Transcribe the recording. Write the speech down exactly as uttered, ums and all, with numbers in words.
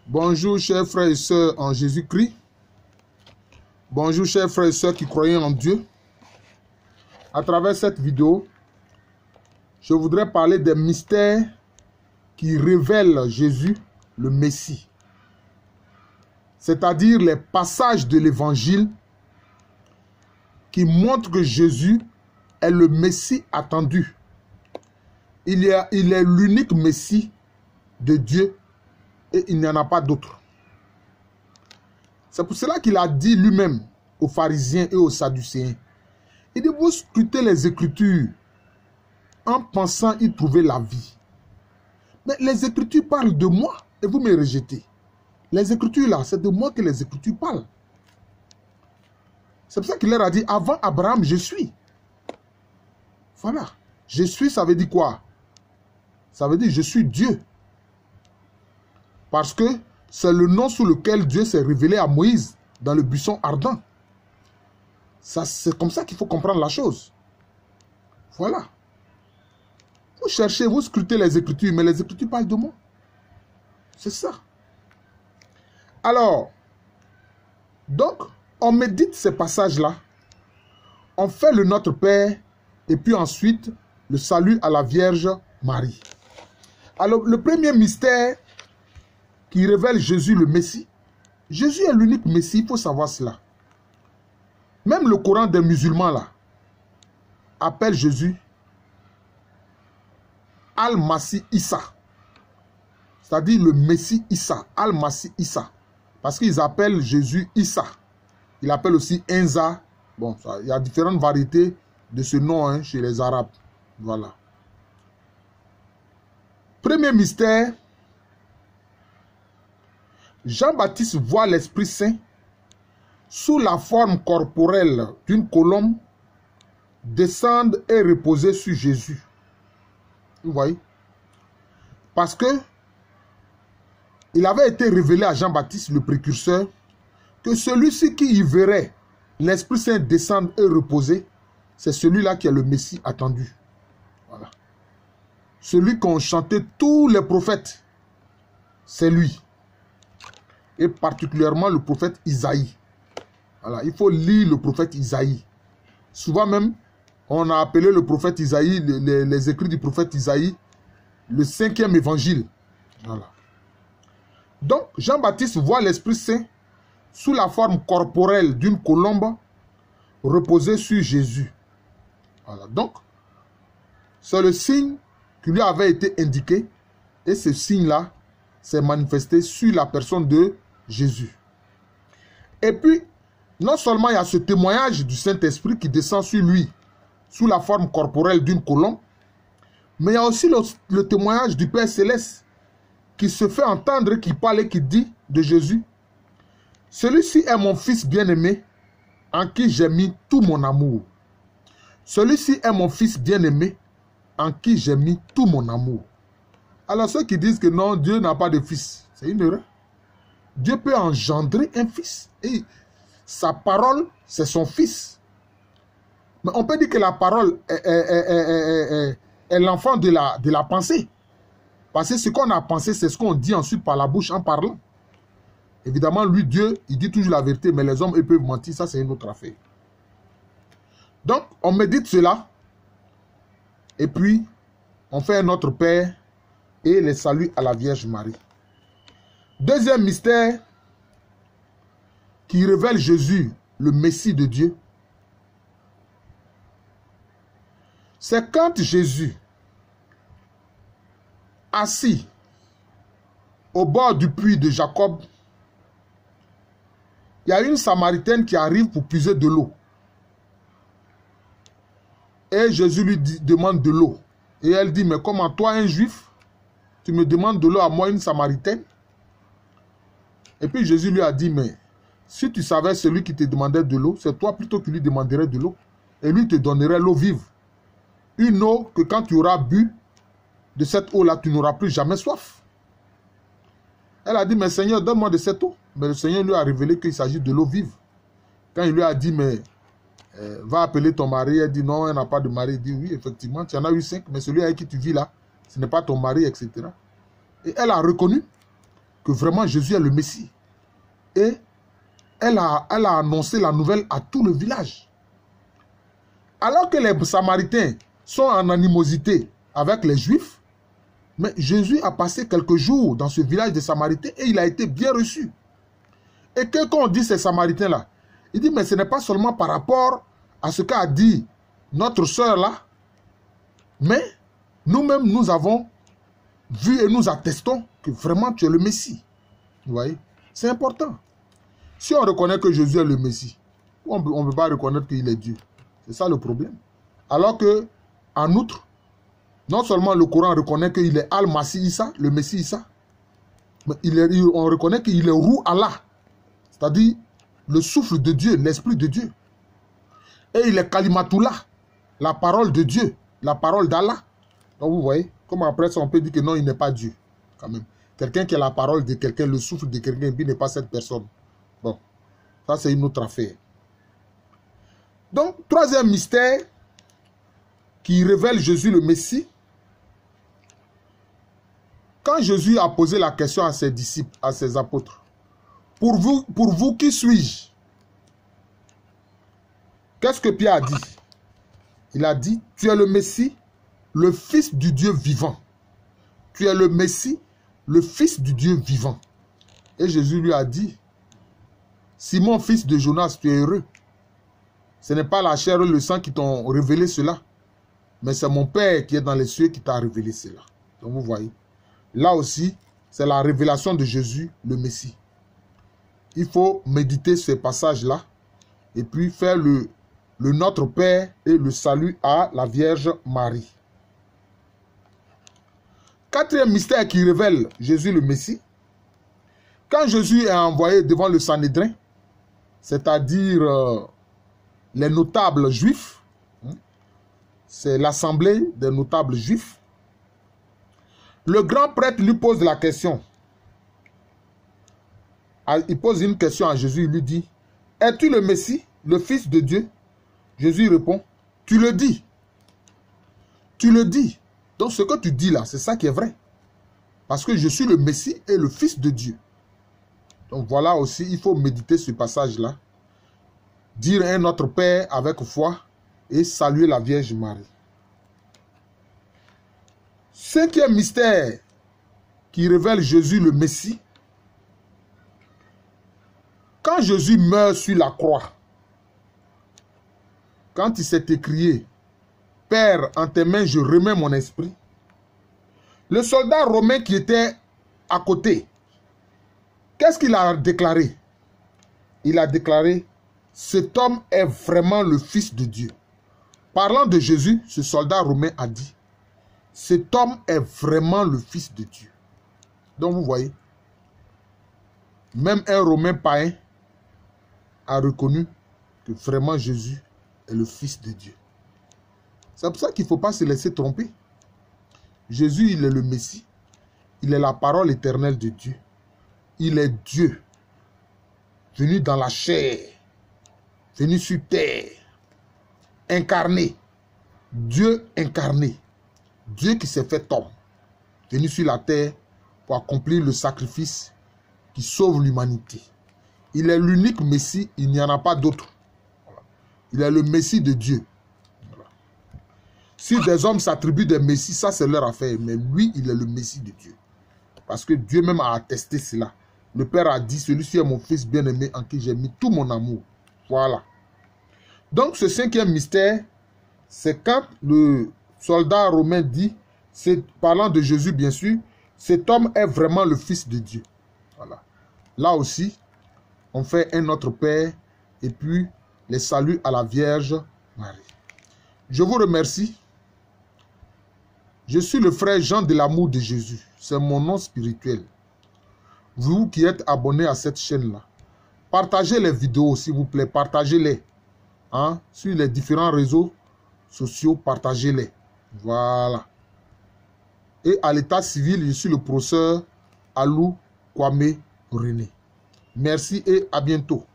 Bonjour chers frères et sœurs en Jésus-Christ. Bonjour chers frères et sœurs qui croyaient en Dieu. À travers cette vidéo, je voudrais parler des mystères qui révèlent Jésus, le Messie. C'est-à-dire les passages de l'Évangile qui montrent que Jésus est le Messie attendu. Il, y a, il est l'unique Messie de Dieu et il n'y en a pas d'autre. C'est pour cela qu'il a dit lui-même aux pharisiens et aux sadducéens. Il dit, vous scrutez les Écritures en pensant y trouver la vie. Mais les Écritures parlent de moi et vous me rejetez. Les Écritures là, c'est de moi que les Écritures parlent. C'est pour ça qu'il leur a dit, avant Abraham, je suis. Voilà. Je suis, ça veut dire quoi? Ça veut dire, je suis Dieu. Parce que c'est le nom sous lequel Dieu s'est révélé à Moïse dans le buisson ardent. C'est comme ça qu'il faut comprendre la chose. Voilà. Vous cherchez, vous scrutez les Écritures, mais les Écritures parlent de moi. C'est ça. Alors, donc, on médite ces passages-là. On fait le Notre Père et puis ensuite le salut à la Vierge Marie. Alors, le premier mystère qui révèle Jésus le Messie. Jésus est l'unique Messie, il faut savoir cela. Même le Coran des musulmans là appelle Jésus Al-Masih Issa. C'est-à-dire le Messie Issa, Al-Masih Issa. Parce qu'ils appellent Jésus Issa. Ils appellent aussi Enza. Bon, ça, il y a différentes variétés de ce nom hein, chez les Arabes. Voilà. Premier mystère. Jean-Baptiste voit l'Esprit Saint sous la forme corporelle d'une colombe descendre et reposer sur Jésus. Vous voyez? Parce que il avait été révélé à Jean-Baptiste, le précurseur, que celui-ci qui y verrait l'Esprit Saint descendre et reposer, c'est celui-là qui est le Messie attendu. Voilà. Celui qu'ont chanté tous les prophètes, c'est lui. Et particulièrement le prophète Isaïe. Voilà, il faut lire le prophète Isaïe. Souvent même, on a appelé le prophète Isaïe, les, les, les écrits du prophète Isaïe, le cinquième évangile. Voilà. Donc, Jean-Baptiste voit l'Esprit Saint sous la forme corporelle d'une colombe reposer sur Jésus. Voilà. Donc, c'est le signe qui lui avait été indiqué et ce signe-là s'est manifesté sur la personne de Jésus. Et puis, non seulement il y a ce témoignage du Saint-Esprit qui descend sur lui sous la forme corporelle d'une colombe, mais il y a aussi le, le témoignage du Père Céleste qui se fait entendre, qui parle et qui dit de Jésus, « Celui-ci est mon Fils bien-aimé, en qui j'ai mis tout mon amour. Celui-ci est mon Fils bien-aimé, en qui j'ai mis tout mon amour. » Alors ceux qui disent que non, Dieu n'a pas de fils, c'est une erreur. Dieu peut engendrer un fils. Et sa parole, c'est son fils. Mais on peut dire que la parole est, est, est, est, est, est l'enfant de la, de la pensée. Parce que ce qu'on a pensé, c'est ce qu'on dit ensuite par la bouche en parlant. Évidemment, lui, Dieu, il dit toujours la vérité, mais les hommes, ils peuvent mentir. Ça, c'est une autre affaire. Donc, on médite cela. Et puis, on fait un Notre Père et les saluts à la Vierge Marie. Deuxième mystère qui révèle Jésus, le Messie de Dieu, c'est quand Jésus, assis au bord du puits de Jacob, il y a une Samaritaine qui arrive pour puiser de l'eau. Et Jésus lui dit, demande de l'eau. Et elle dit, mais comment toi, un juif, tu me demandes de l'eau à moi, une Samaritaine? Et puis Jésus lui a dit, mais si tu savais celui qui te demandait de l'eau, c'est toi plutôt qui lui demanderais de l'eau. Et lui te donnerait l'eau vive. Une eau que quand tu auras bu de cette eau-là, tu n'auras plus jamais soif. Elle a dit, mais Seigneur, donne-moi de cette eau. Mais le Seigneur lui a révélé qu'il s'agit de l'eau vive. Quand il lui a dit, mais euh, va appeler ton mari, elle dit, non, elle n'a pas de mari. Il dit, oui, effectivement, tu en as eu cinq, mais celui avec qui tu vis là, ce n'est pas ton mari, et cetera. Et elle a reconnu que vraiment Jésus est le Messie. Et elle a, elle a annoncé la nouvelle à tout le village. Alors que les Samaritains sont en animosité avec les Juifs, mais Jésus a passé quelques jours dans ce village des Samaritains et il a été bien reçu. Et que quand on dit ces Samaritains-là, il dit, mais ce n'est pas seulement par rapport à ce qu'a dit notre sœur là, mais nous-mêmes, nous avons vu et nous attestons que vraiment tu es le Messie. Vous voyez? C'est important. Si on reconnaît que Jésus est le Messie, on ne peut pas reconnaître qu'il est Dieu. C'est ça le problème. Alors que, en outre, non seulement le Coran reconnaît qu'il est Al-Masih Issa, le Messie Issa, mais il est, on reconnaît qu'il est Ruh Allah, c'est-à-dire le souffle de Dieu, l'esprit de Dieu. Et il est Kalimatullah, la parole de Dieu, la parole d'Allah. Donc vous voyez, comme après ça on peut dire que non, il n'est pas Dieu, quand même. Quelqu'un qui a la parole de quelqu'un, le souffle de quelqu'un, il n'est pas cette personne. Bon, ça c'est une autre affaire. Donc, troisième mystère qui révèle Jésus le Messie. Quand Jésus a posé la question à ses disciples, à ses apôtres, pour vous, pour vous qui suis-je? Qu'est-ce que Pierre a dit? Il a dit, tu es le Messie, le Fils du Dieu vivant. Tu es le Messie, le Fils du Dieu vivant. Et Jésus lui a dit, Simon, fils de Jonas, tu es heureux. Ce n'est pas la chair et le sang qui t'ont révélé cela, mais c'est mon Père qui est dans les cieux qui t'a révélé cela. Donc vous voyez, là aussi, c'est la révélation de Jésus, le Messie. Il faut méditer ce passage-là et puis faire le, le Notre Père et le salut à la Vierge Marie. Quatrième mystère qui révèle Jésus le Messie. Quand Jésus est envoyé devant le Sanhédrin, c'est-à-dire euh, les notables juifs, hein, c'est l'assemblée des notables juifs, le grand prêtre lui pose la question. Il pose une question à Jésus, il lui dit, « Es-tu le Messie, le Fils de Dieu ?» Jésus répond, « Tu le dis. Tu le dis. » Donc ce que tu dis là, c'est ça qui est vrai. Parce que je suis le Messie et le Fils de Dieu. Donc voilà aussi, il faut méditer ce passage-là. Dire un Notre Père avec foi et saluer la Vierge Marie. Cinquième mystère qui révèle Jésus le Messie. Quand Jésus meurt sur la croix, quand il s'est écrié, « Père, en tes mains, je remets mon esprit », le soldat romain qui était à côté, qu'est-ce qu'il a déclaré? Il a déclaré, « Cet homme est vraiment le Fils de Dieu. » Parlant de Jésus, ce soldat romain a dit, « Cet homme est vraiment le Fils de Dieu. » Donc vous voyez, même un Romain païen a reconnu que vraiment Jésus est le Fils de Dieu. C'est pour ça qu'il ne faut pas se laisser tromper. Jésus, il est le Messie. Il est la parole éternelle de Dieu. Il est Dieu, venu dans la chair, venu sur terre, incarné. Dieu incarné. Dieu qui s'est fait homme, venu sur la terre pour accomplir le sacrifice qui sauve l'humanité. Il est l'unique Messie, il n'y en a pas d'autre. Il est le Messie de Dieu. Si des hommes s'attribuent des Messies, ça c'est leur affaire. Mais lui, il est le Messie de Dieu. Parce que Dieu même a attesté cela. Le Père a dit, celui-ci est mon Fils bien-aimé en qui j'ai mis tout mon amour. Voilà. Donc ce cinquième mystère, c'est quand le soldat romain dit, c'est parlant de Jésus bien sûr, cet homme est vraiment le Fils de Dieu. Voilà. Là aussi, on fait un Notre Père et puis les saluts à la Vierge Marie. Je vous remercie. Je suis le frère Jean de l'amour de Jésus. C'est mon nom spirituel. Vous qui êtes abonnés à cette chaîne-là, partagez les vidéos s'il vous plaît. Partagez-les. Hein? Sur les différents réseaux sociaux, partagez-les. Voilà. Et à l'état civil, je suis le professeur Alou Kwame René. Merci et à bientôt.